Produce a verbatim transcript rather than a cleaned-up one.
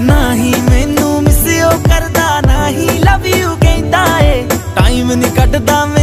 ना ही मैनू मिस ओ करदा, ना ही लव यू कहंदा ए। टाइम नहीं कटदा